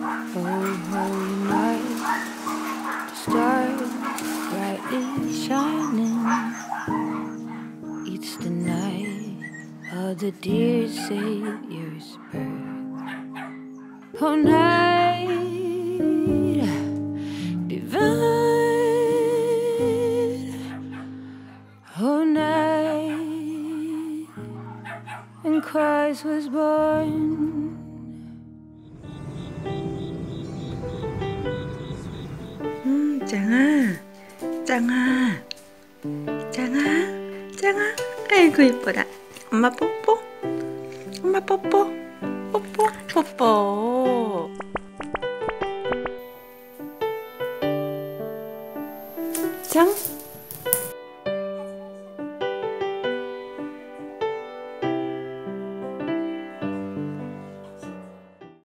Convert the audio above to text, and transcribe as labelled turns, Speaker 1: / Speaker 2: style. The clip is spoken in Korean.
Speaker 1: Oh, holy night, the stars brightly shining. It's the night of the dear Savior's birth. Oh, night divine. Oh, night when Christ was born.
Speaker 2: 짱아, 짱아, 짱아, 짱아. 아이고 이뻐라. 엄마 뽀뽀, 엄마 뽀뽀, 뽀뽀, 뽀뽀. 짱.